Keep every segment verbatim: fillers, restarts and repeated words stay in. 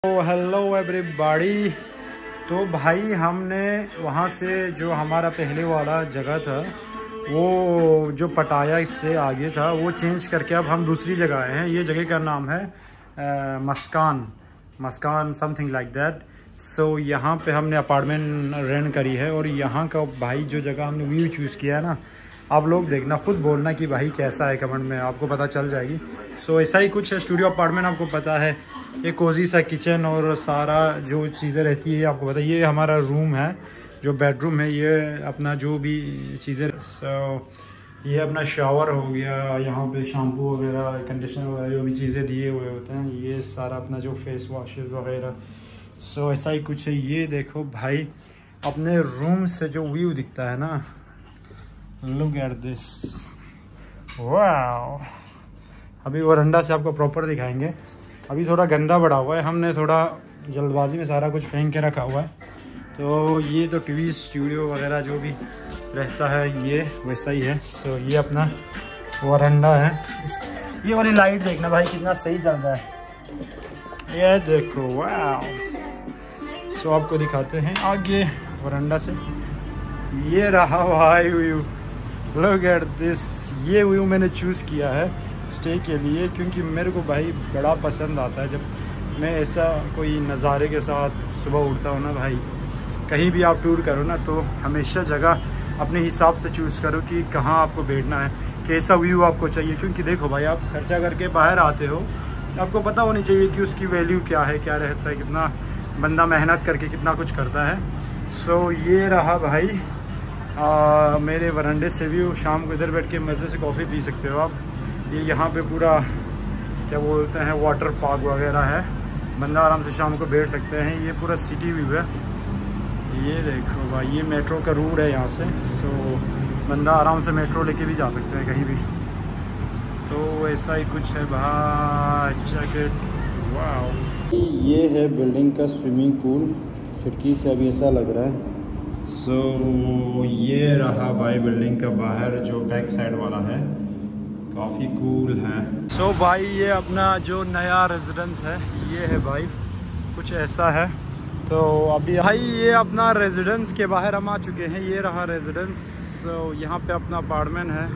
तो hello everybody. तो भाई हमने वहाँ से जो हमारा पहले वाला जगह था वो जो पटाया इससे आगे था वो चेंज करके अब हम दूसरी जगह आए हैं। ये जगह का नाम है आ, मस्कान मस्कान समथिंग लाइक दैट। सो यहाँ पे हमने अपार्टमेंट रेंट करी है और यहाँ का भाई जो जगह हमने व्यू चूज़ किया है ना, आप लोग देखना, खुद बोलना कि भाई कैसा है, कमेंट में आपको पता चल जाएगी। सो so, ऐसा ही कुछ है। स्टूडियो अपार्टमेंट आपको पता है, एक कोजी सा किचन और सारा जो चीज़ें रहती है आपको पता है। ये हमारा रूम है, जो बेडरूम है, ये अपना जो भी चीज़ें, so, ये अपना शावर हो गया, यहाँ पे शैम्पू वगैरह, कंडीशनर वगैरह जो भी चीज़ें दिए हुए होते हैं, ये सारा अपना जो फेस वॉश वगैरह। सो so, ऐसा ही कुछ है। ये देखो भाई, अपने रूम से जो व्यू दिखता है ना, लुक एट दिस, वाओ। अभी वरांडा से आपको प्रॉपर दिखाएंगे। अभी थोड़ा गंदा पड़ा हुआ है, हमने थोड़ा जल्दबाजी में सारा कुछ फेंक के रखा हुआ है। तो ये तो टीवी स्टूडियो वगैरह जो भी रहता है ये वैसा ही है। सो ये अपना वरांडा है। इस ये वाली लाइट देखना भाई कितना सही चल रहा है, ये देखो, वाओ। सो आपको दिखाते हैं आगे वरांडा से। ये रहा भाई व्यू, लुक एट दिस। ये व्यू मैंने चूज़ किया है स्टे के लिए क्योंकि मेरे को भाई बड़ा पसंद आता है जब मैं ऐसा कोई नज़ारे के साथ सुबह उठता हूँ ना भाई। कहीं भी आप टूर करो ना तो हमेशा जगह अपने हिसाब से चूज़ करो कि कहाँ आपको बैठना है, कैसा व्यू आपको चाहिए। क्योंकि देखो भाई, आप खर्चा करके बाहर आते हो, आपको पता होनी चाहिए कि उसकी वैल्यू क्या है, क्या रहता है, कितना बंदा मेहनत करके कितना कुछ करता है। सो so, ये रहा भाई आ, मेरे वरांडे से व्यू। शाम को इधर बैठ के मज़े से कॉफ़ी पी सकते हो आप। ये यहाँ पे पूरा क्या बोलते हैं वाटर पार्क वगैरह है, बंदा आराम से शाम को बैठ सकते हैं। ये पूरा सिटी व्यू है। ये देखो भाई, ये मेट्रो का रूट है यहाँ से। सो बंदा आराम से मेट्रो लेके भी जा सकते हैं कहीं भी। तो ऐसा ही कुछ है भाई, जैकेट, वाओ। ये है बिल्डिंग का स्विमिंग पूल, खिड़की से अभी ऐसा लग रहा है। सो so, ये रहा भाई बिल्डिंग का बाहर जो बैक साइड वाला है, काफ़ी कूल है। सो so, भाई ये अपना जो नया रेजिडेंस है ये है भाई, कुछ ऐसा है। तो अभी भाई ये अपना रेजिडेंस के बाहर हम आ चुके हैं। ये रहा रेजिडेंस। so, यहाँ पे अपना अपार्टमेंट है।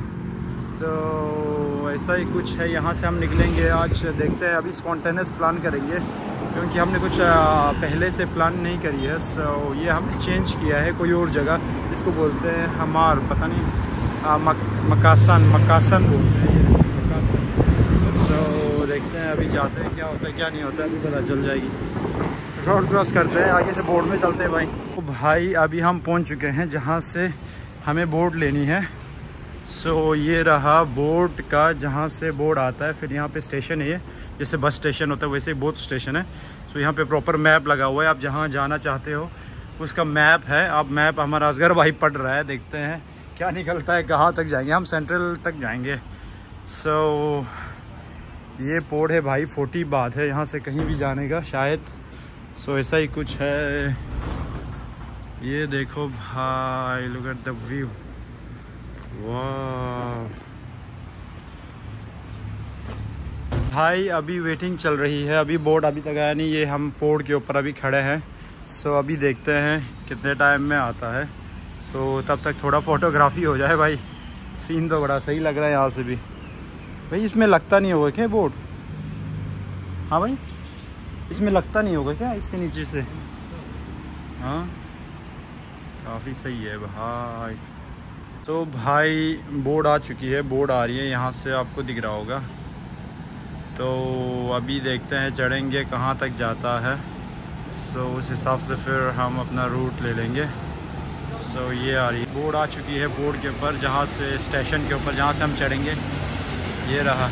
तो ऐसा ही कुछ है। यहाँ से हम निकलेंगे आज, देखते हैं। अभी स्पॉन्टेनियस प्लान करेंगे क्योंकि हमने कुछ पहले से प्लान नहीं करी है। सो ये हमने चेंज किया है कोई और जगह, इसको बोलते हैं हमार, पता नहीं, आ, मक, मकासन मकासन बोलते हैं ये, मकासन। सो देखते हैं अभी जाते हैं, क्या होता है क्या नहीं होता है, अभी पता चल जाएगी। रोड क्रॉस करते हैं, आगे से बोर्ड में चलते हैं भाई। तो भाई अभी हम पहुंच चुके हैं जहां से हमें बोर्ड लेनी है। सो so, ये रहा बोर्ड का, जहाँ से बोर्ड आता है। फिर यहाँ पे स्टेशन है, ये जैसे बस स्टेशन होता है वैसे ही बोट स्टेशन है। सो so, यहाँ पे प्रॉपर मैप लगा हुआ है, आप जहाँ जाना चाहते हो उसका मैप है। आप मैप हमारा असगर भाई पढ़ रहा है, देखते हैं क्या निकलता है, कहाँ तक जाएंगे। हम सेंट्रल तक जाएंगे। सो so, ये पोर्ट है भाई, फोर्टी बात है यहाँ से कहीं भी जाने का शायद। सो so, ऐसा ही कुछ है। ये देखो भाई, लुक एट द व्यू, वाह भाई। अभी वेटिंग चल रही है, अभी बोर्ड अभी तक आया नहीं। ये हम पोर्ट के ऊपर अभी खड़े हैं। सो so, अभी देखते हैं कितने टाइम में आता है। सो so, तब तक थोड़ा फोटोग्राफी हो जाए भाई। सीन तो बड़ा सही लग रहा है यहाँ से भी भाई। इसमें लगता नहीं होगा क्या बोर्ड? हाँ भाई, इसमें लगता नहीं होगा क्या इसके नीचे से? हाँ, काफ़ी सही है भाई। तो भाई बोर्ड आ चुकी है, बोर्ड आ रही है, यहाँ से आपको दिख रहा होगा। तो अभी देखते हैं चढ़ेंगे कहाँ तक जाता है। सो उस हिसाब से फिर हम अपना रूट ले लेंगे। सो ये आ रही है, बोर्ड आ चुकी है बोर्ड के ऊपर, जहाँ से स्टेशन के ऊपर जहाँ से हम चढ़ेंगे। ये रहा,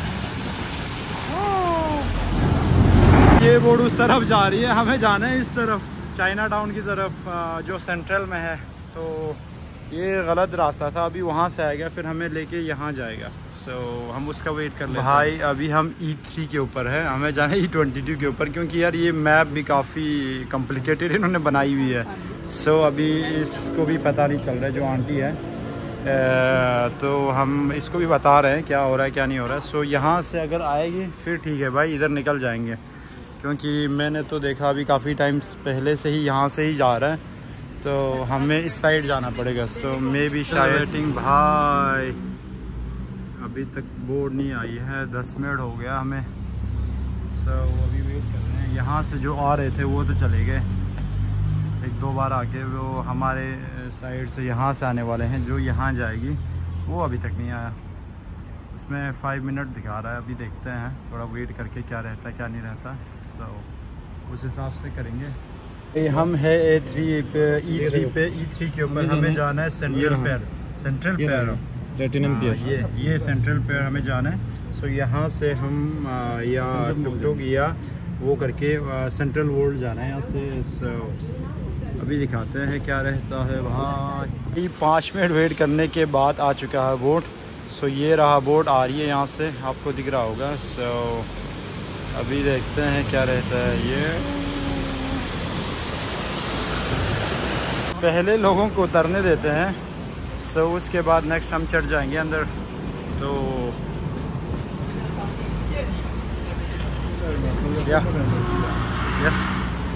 ये बोर्ड उस तरफ जा रही है, हमें जाना है इस तरफ, चाइना टाउन की तरफ, जो सेंट्रल में है। तो ये गलत रास्ता था, अभी वहाँ से आएगा फिर हमें लेके यहाँ जाएगा। सो so, हम उसका वेट कर लेते हैं भाई। अभी हम ई थ्री के ऊपर है, हमें जाना है ई ट्वेंटी टू के ऊपर, क्योंकि यार ये मैप भी काफ़ी कॉम्प्लिकेटेड इन्होंने बनाई हुई है। सो so, अभी इसको भी पता नहीं चल रहा है, जो आंटी है। आ, तो हम इसको भी बता रहे हैं क्या हो रहा है क्या नहीं हो रहा है। सो so, यहाँ से अगर आएगी फिर ठीक है भाई, इधर निकल जाएंगे क्योंकि मैंने तो देखा अभी काफ़ी टाइम पहले से ही यहाँ से ही जा रहा है, तो हमें इस साइड जाना पड़ेगा। तो मे भी शायद भाई अभी तक बोर्ड नहीं आई है, दस मिनट हो गया हमें। सो अभी वेट कर रहे हैं। यहाँ से जो आ रहे थे वो तो चले गए, एक दो बार आके वो हमारे साइड से यहाँ से आने वाले हैं। जो यहाँ जाएगी वो अभी तक नहीं आया, उसमें फाइव मिनट दिखा रहा है। अभी देखते हैं, थोड़ा वेट करके क्या रहता है क्या नहीं रहता। सो so, उस हिसाब से करेंगे। हम है ए थ्री पे, ई थ्री पे, ई थ्री के ऊपर हमें जाना है central pier, central pier platinum pier, ये ये सेंट्रल पेयर हमें जाना है। सो so, यहाँ से हम आ, या टुक टुक या वो करके सेंट्रल वर्ल्ड जाना है यहाँ से। so, अभी दिखाते हैं क्या रहता है वहाँ। पाँच मिनट वेट करने के बाद आ चुका है बोट। सो so, ये रहा बोट आ रही है यहाँ से, आपको दिख रहा होगा। सो so, अभी देखते हैं क्या रहता है। ये पहले लोगों को उतरने देते हैं, सो so, उसके बाद नेक्स्ट हम चढ़ जाएंगे अंदर। तो या यस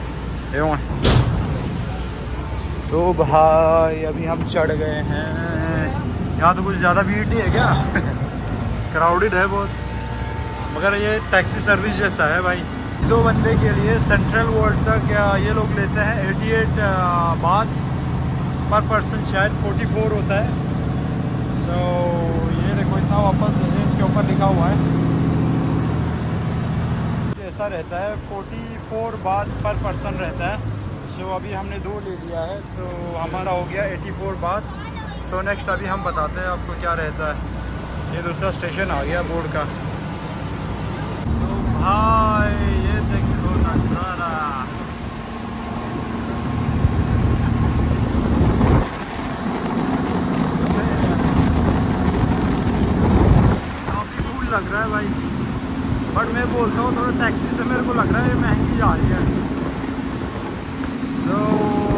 तो भाई अभी हम चढ़ गए हैं। यहाँ तो कुछ ज़्यादा भीड़ नहीं है क्या? क्राउडेड है बहुत, मगर ये टैक्सी सर्विस जैसा है भाई। दो बंदे के लिए सेंट्रल वर्ल्ड तक ये लोग लेते हैं अठासी बात पर पर्सन, शायद चौवालीस होता है। सो so, ये देखो इतना वापस देते, इसके ऊपर लिखा हुआ है ऐसा रहता है, चौवालीस बात पर पर्सन रहता है। सो so, अभी हमने दो ले लिया है तो हमारा हो गया चौरासी बात। सो so, नेक्स्ट अभी हम बताते हैं आपको क्या रहता है। ये दूसरा स्टेशन आ गया बोर्ड का। तो भाई ये देखो नज़ारा, काफ़ी कूल लग रहा है भाई। बट मैं बोलता हूँ थोड़ा टैक्सी से मेरे को लग रहा है ये महंगी जा रही है। तो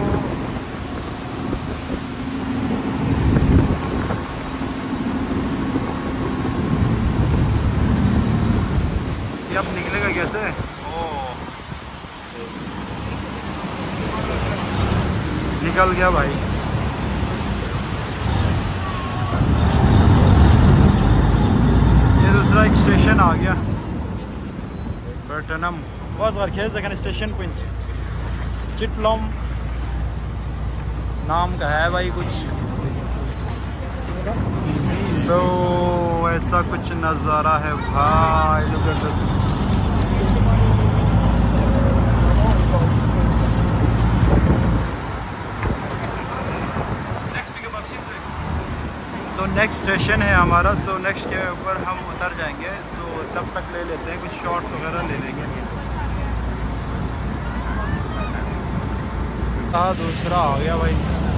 ये अब निकलेगा कैसे? ओ निकल गया भाई। ये दूसरा एक स्टेशन आ गया, Bertanam. Was war Käse kann station point चिटलम नाम का है भाई कुछ। सो so, ऐसा कुछ नज़ारा है भाई। Look at this. So next station है हमारा। सो so, नेक्स्ट के ऊपर हम उतर जाएंगे, तो तब तक ले लेते हैं कुछ शॉर्ट्स वगैरह ले लेंगे। हाँ दूसरा आ गया भाई।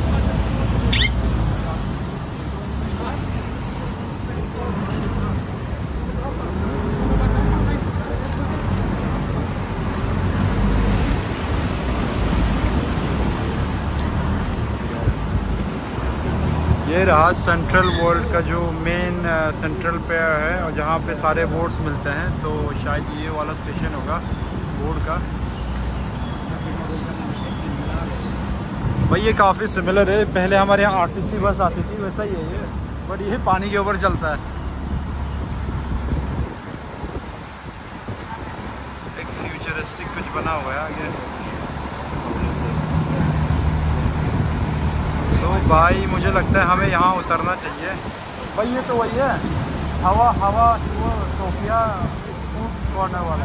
ये रहा सेंट्रल वर्ल्ड का जो मेन सेंट्रल पेयर है, और जहाँ पे सारे बोर्ड्स मिलते हैं। तो शायद ये वाला स्टेशन होगा बोर्ड का भाई। ये काफ़ी सिमिलर है, पहले हमारे यहाँ आरटीसी बस आती थी वैसा ही है ये, बट ये पानी के ऊपर चलता है। एक फ्यूचरिस्टिक कुछ बना हुआ है आगे। तो भाई मुझे लगता है हमें यहाँ उतरना चाहिए भाई। ये तो वही है हवा हवा सोफिया फूड कॉर्नर वाला।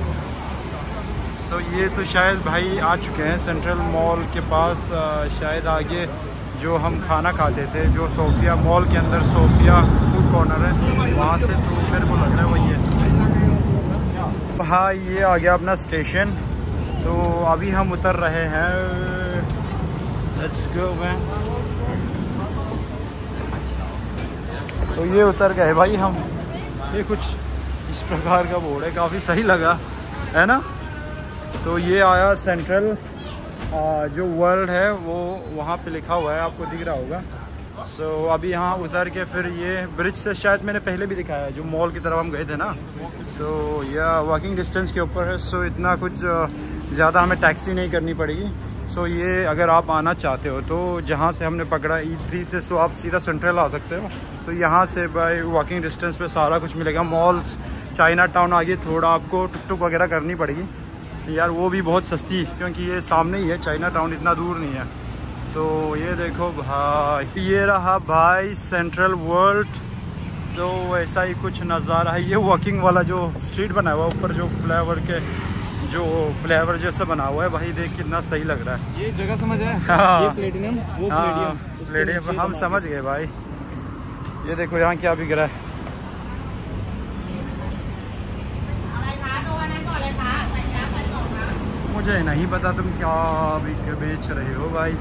सो so, ये तो शायद भाई आ चुके हैं सेंट्रल मॉल के पास। शायद आगे जो हम खाना खाते थे, जो सोफिया मॉल के अंदर सोफिया फूड कॉर्नर है, वहाँ से तो मेरे को लग रहा है वही है। हाँ ये आ गया अपना स्टेशन। तो अभी हम उतर रहे हैं। Let's go man. तो ये उतर गए भाई हम। ये कुछ इस प्रकार का बोर्ड है, काफ़ी सही लगा है ना। तो ये आया सेंट्रल जो वर्ल्ड है वो वहाँ पे लिखा हुआ है, आपको दिख रहा होगा। सो so, अभी यहाँ उतर के फिर ये ब्रिज से शायद मैंने पहले भी दिखाया है, जो मॉल की तरफ हम गए थे ना, तो यह वॉकिंग डिस्टेंस के ऊपर है। सो so, इतना कुछ ज़्यादा हमें टैक्सी नहीं करनी पड़ेगी। सो so, ये अगर आप आना चाहते हो तो जहाँ से हमने पकड़ा ई थ्री से, सो so आप सीधा सेंट्रल आ सकते हो। तो यहाँ से बाय वॉकिंग डिस्टेंस पे सारा कुछ मिलेगा। मॉल्स, चाइना टाउन आगे थोड़ा आपको टुक टुक वगैरह करनी पड़ेगी यार, वो भी बहुत सस्ती, क्योंकि ये सामने ही है, चाइना टाउन इतना दूर नहीं है। तो ये देखो भाई, ये रहा भाई सेंट्रल वर्ल्ड। तो ऐसा ही कुछ नज़ारा है। ये वॉकिंग वाला जो स्ट्रीट बना हुआ है ऊपर, जो फ्लेवर के जो फ्लेवर जैसा बना हुआ है भाई, देख कितना सही लग रहा है। ये जगह समझ है? हाँ, ये प्लेटिनम, वो हाँ, प्लेटिनम हम समझ गए भाई। ये देखो यहाँ क्या बिक रहा है। मुझे नहीं पता तुम क्या बिक बेच रहे हो भाई।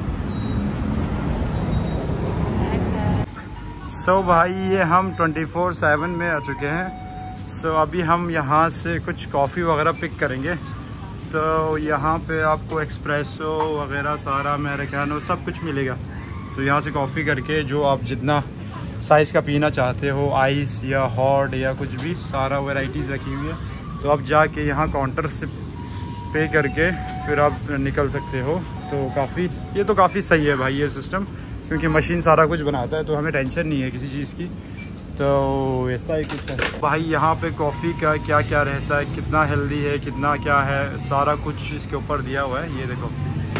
सो so, भाई ये हम ट्वेंटी फोर सेवन में आ चुके हैं। सो so, अभी हम यहाँ से कुछ कॉफ़ी वगैरह पिक करेंगे। तो यहाँ पे आपको एक्सप्रेसो वगैरह सारा अमेरिकानो सब कुछ मिलेगा। सो so, यहाँ से कॉफ़ी करके जो आप जितना साइज़ का पीना चाहते हो, आइस या हॉट या कुछ भी, सारा वैरायटीज़ रखी हुई है। तो आप जाके यहाँ काउंटर से पे करके फिर आप निकल सकते हो। तो काफ़ी ये तो काफ़ी सही है भाई ये सिस्टम, क्योंकि मशीन सारा कुछ बनाता है, तो हमें टेंशन नहीं है किसी चीज़ की। तो ऐसा ही कुछ है भाई। यहाँ पे कॉफ़ी का क्या क्या रहता है, कितना हेल्दी है, कितना क्या है, सारा कुछ इसके ऊपर दिया हुआ है। ये देखो,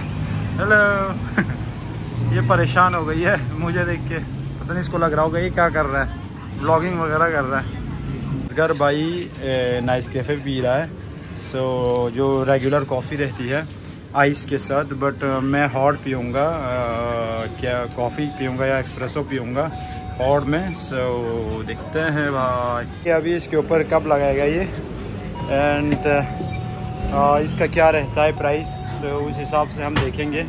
हेलो ये परेशान हो गई है मुझे देख के, पता नहीं इसको लग रहा होगा ये क्या कर रहा है, ब्लॉगिंग वगैरह कर रहा है। घर भाई नाइस कैफ़े पी रहा है। सो so, जो रेगुलर कॉफ़ी रहती है आइस के साथ, बट मैं हॉट पीऊँगा, क्या कॉफ़ी पीऊँगा या एक्सप्रेसो पीऊँगा हॉट में। सो so, देखते हैं भाई अभी इसके ऊपर कब लगाएगा ये, एंड uh, इसका क्या रहता है प्राइस, so, उस हिसाब से हम देखेंगे।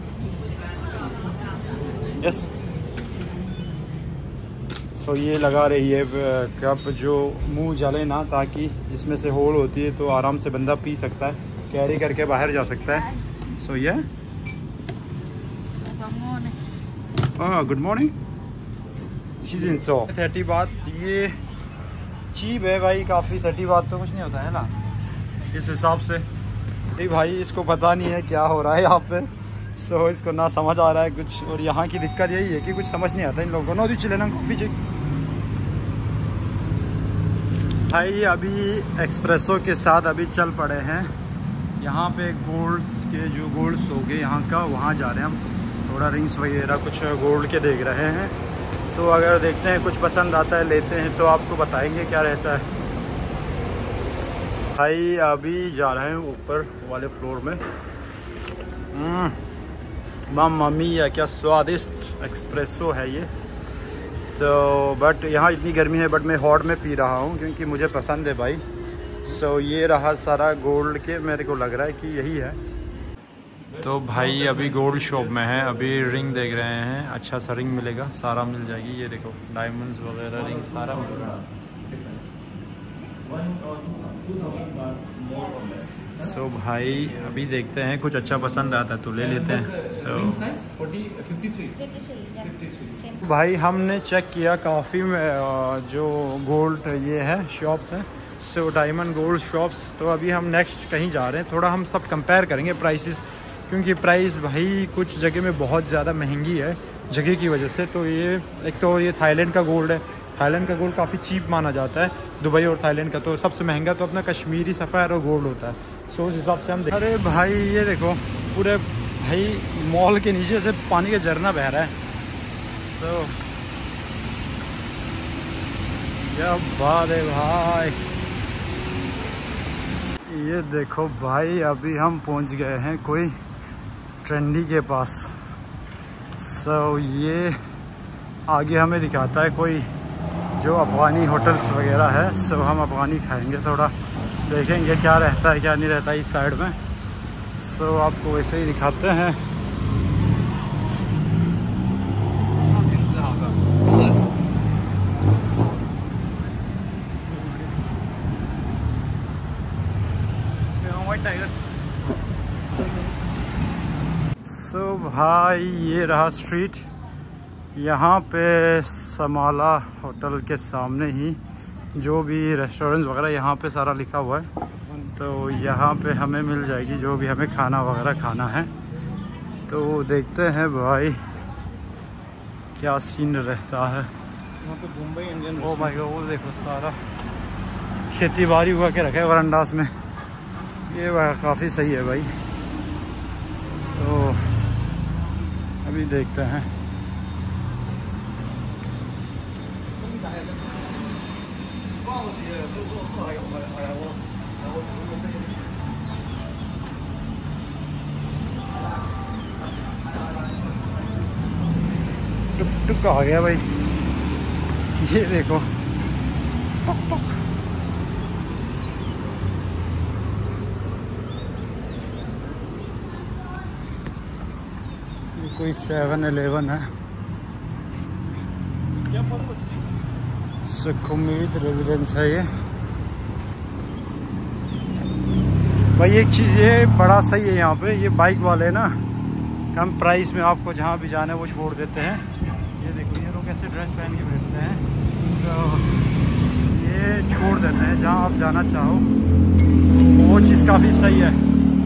यस सो so, ये लगा रही है कप जो मुंह जले ना, ताकि इसमें से होल होती है तो आराम से बंदा पी सकता है, कैरी करके बाहर जा सकता है। सो ये good morning she's in so thirty बात, ये चीप है भाई काफ़ी, थर्टी बात तो कुछ नहीं होता है ना इस हिसाब से। नहीं भाई इसको पता नहीं है क्या हो रहा है यहाँ पे। सो so, इसको ना समझ आ रहा है कुछ, और यहाँ की दिक्कत यही है कि कुछ समझ नहीं आता इन लोगों को। नो दी चले ना कॉफ़ी जी भाई। अभी एक्सप्रेसो के साथ अभी चल पड़े हैं यहाँ पे गोल्ड्स के, जो गोल्ड्स हो गए यहाँ का, वहाँ जा रहे हैं हम। थोड़ा रिंग्स वगैरह कुछ गोल्ड के देख रहे हैं, तो अगर देखते हैं कुछ पसंद आता है लेते हैं, तो आपको बताएंगे क्या रहता है। भाई अभी जा रहे हैं ऊपर वाले फ्लोर में। मम्मा मिया क्या स्वादिष्ट एक्सप्रेसो है ये। तो बट यहाँ इतनी गर्मी है, बट मैं हॉट में पी रहा हूँ क्योंकि मुझे पसंद है भाई। सो so, ये रहा सारा गोल्ड के, मेरे को लग रहा है कि यही है। तो भाई अभी गोल्ड शॉप में है, अभी रिंग देख रहे हैं, अच्छा सा रिंग मिलेगा, सारा मिल जाएगी। ये देखो डायमंड्स वगैरह रिंग सारा मिलेगा। सो so, भाई अभी देखते हैं कुछ अच्छा पसंद आता है तो ले लेते हैं। सो so, भाई हमने चेक किया काफ़ी में जो गोल्ड ये है शॉप्स हैं, सो डायमंड गोल्ड शॉप्स। तो अभी हम नेक्स्ट कहीं जा रहे हैं, थोड़ा हम सब कंपेयर करेंगे प्राइसेस, क्योंकि प्राइस भाई कुछ जगह में बहुत ज़्यादा महंगी है जगह की वजह से। तो ये एक तो ये थाईलैंड का गोल्ड है, थाईलैंड का गोल्ड काफ़ी चीप माना जाता है, दुबई और थाईलैंड का। तो सबसे महंगा तो अपना कश्मीरी सफ़ायर और गोल्ड होता है। सो उस हिसाब से हम देख। अरे भाई ये देखो पूरे भाई मॉल के नीचे से पानी का झरना बह रहा है। सो क्या बात है भाई। ये देखो भाई अभी हम पहुंच गए हैं कोई ट्रेंडी के पास। सो so, ये आगे हमें दिखाता है कोई जो अफ़गानी होटल्स वगैरह है। सो so, हम अफ़गानी खाएंगे, थोड़ा देखेंगे क्या रहता है क्या नहीं रहता है इस साइड में। सो so, आपको वैसे ही दिखाते हैं। सो so, भाई ये रहा स्ट्रीट, यहाँ पे समाला होटल के सामने ही जो भी रेस्टोरेंट्स वगैरह यहाँ पे सारा लिखा हुआ है, तो यहाँ पे हमें मिल जाएगी जो भी हमें खाना वगैरह खाना है। तो देखते हैं भाई क्या सीन रहता है वहाँ पे मुंबई इंडियन। ओ भाई वो देखो सारा खेती बाड़ी हुआ के रखा है वरंडास में, ये काफ़ी सही है भाई। तो अभी देखते हैं। टुक टुक आ गया भाई, ये देखो ये कोई सेवन एलेवन है, सुखुमीत रेजिडेंस है ये भाई। एक चीज़ ये बड़ा सही है यहाँ पे, ये बाइक वाले ना कम प्राइस में आपको जहाँ भी जाना है वो छोड़ देते हैं। ये देखो ये लोग ऐसे ड्रेस पहन के बैठते हैं, तो ये छोड़ देते हैं जहाँ आप जाना चाहो, वो चीज़ काफ़ी सही है।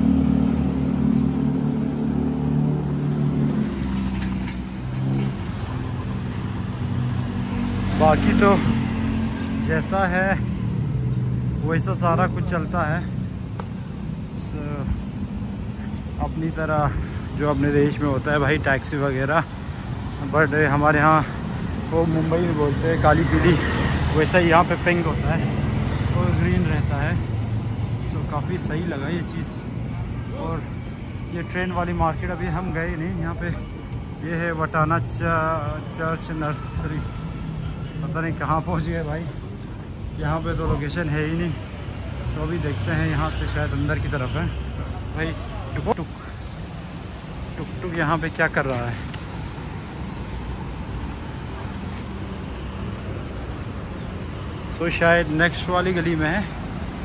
बाकी तो जैसा है वैसा सारा कुछ चलता है अपनी तरह, जो अपने देश में होता है भाई टैक्सी वगैरह। बट हमारे यहाँ वो मुंबई में बोलते हैं काली पीली, वैसा ही यहाँ पे पिंक होता है और ग्रीन रहता है। सो काफ़ी सही लगा ये चीज़। और ये ट्रेन वाली मार्केट अभी हम गए नहीं, यहाँ पे ये है वटाना चर्च नर्सरी, पता नहीं कहाँ पहुँच गए भाई, यहाँ पे तो लोकेशन है ही नहीं। सो अभी देखते हैं, यहाँ से शायद अंदर की तरफ है भाई। टुक टुक टुक टुक यहाँ पे क्या कर रहा है? सो शायद नेक्स्ट वाली गली में है,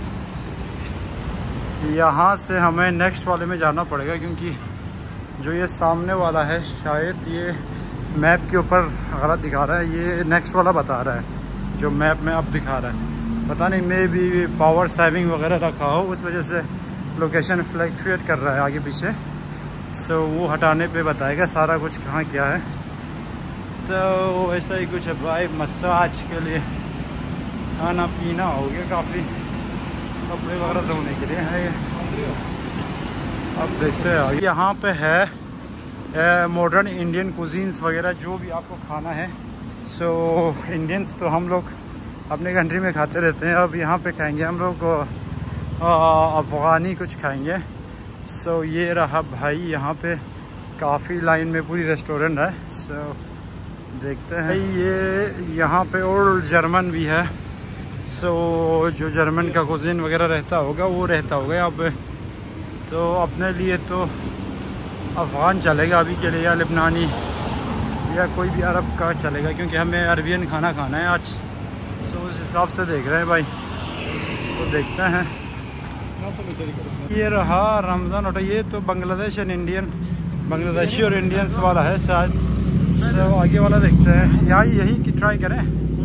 यहाँ से हमें नेक्स्ट वाले में जाना पड़ेगा, क्योंकि जो ये सामने वाला है शायद ये मैप के ऊपर गलत दिखा रहा है, ये नेक्स्ट वाला बता रहा है जो मैप में अब दिखा रहा है। पता नहीं मे भी पावर सेविंग वगैरह रखा हो, उस वजह से लोकेशन फ्लक्चुएट कर रहा है आगे पीछे। सो वो हटाने पे बताएगा सारा कुछ कहाँ क्या है। तो ऐसा ही कुछ है भाई। मसाज के लिए खाना पीना हो गया काफ़ी, कपड़े वगैरह धोने के लिए है ये। अब देखते हैं यहाँ पे है मॉडर्न इंडियन कुजीन्स वगैरह जो भी आपको खाना है। सो so, इंडियंस तो हम लोग अपने कंट्री में खाते रहते हैं, अब यहाँ पे खाएंगे हम लोग अफ़गानी कुछ खाएंगे। सो so, ये रहा भाई, यहाँ पे काफ़ी लाइन में पूरी रेस्टोरेंट है। सो so, देखते हैं ये यहाँ पे। और जर्मन भी है, सो so, जो जर्मन का कुजीन वगैरह रहता होगा वो रहता होगा यहाँ पे। तो अपने लिए तो अफ़गान चलेगा अभी के लिए, या लेबनानी या कोई भी अरब का चलेगा, क्योंकि हमें अरबियन खाना खाना है आज। सो उस हिसाब से देख रहे हैं भाई, तो देखते हैं। ये रहा रमज़ान होटल, ये तो बांग्लादेश एंड इंडियन, बांग्लादेशी और इंडियंस वाला है शायद। सो आगे वाला देखते हैं, यहाँ यही की ट्राई करें।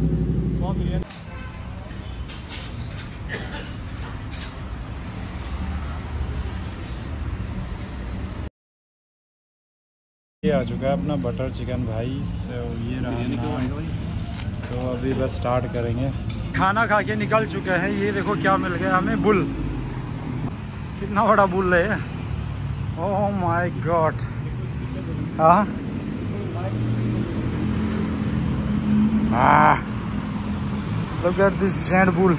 ये आ चुका है अपना बटर चिकन भाई। सो ये रहा, तो अभी बस स्टार्ट करेंगे। खाना खा के निकल चुके हैं, ये देखो क्या मिल गया हमें, बुल। कितना बड़ा बुल है, ओह माय गॉड। हाँ look at this giant bull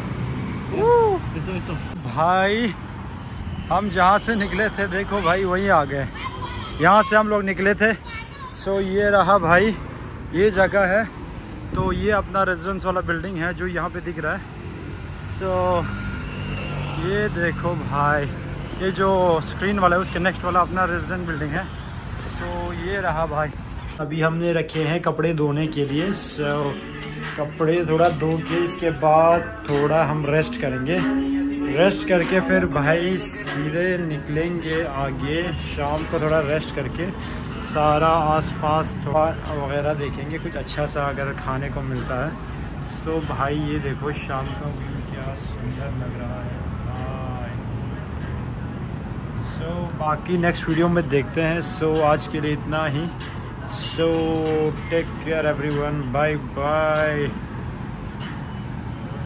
भाई। हम जहाँ से निकले थे देखो भाई वहीं आ गए, यहाँ से हम लोग निकले थे। सो ये रहा भाई, ये जगह है। तो ये अपना रेजिडेंस वाला बिल्डिंग है जो यहाँ पे दिख रहा है। सो ये देखो भाई, ये जो स्क्रीन वाला है उसके नेक्स्ट वाला अपना रेजिडेंट बिल्डिंग है। सो ये रहा भाई। अभी हमने रखे हैं कपड़े धोने के लिए। सो कपड़े थोड़ा धो के इसके बाद थोड़ा हम रेस्ट करेंगे रेस्ट करके फिर भाई सीधे निकलेंगे आगे। शाम को थोड़ा रेस्ट करके सारा आसपास थोड़ा वगैरह देखेंगे, कुछ अच्छा सा अगर खाने को मिलता है। सो भाई ये देखो शाम का व्यू क्या सुंदर लग रहा है भाई। सो बाकी नेक्स्ट वीडियो में देखते हैं। सो आज के लिए इतना ही। So take care everyone, bye bye.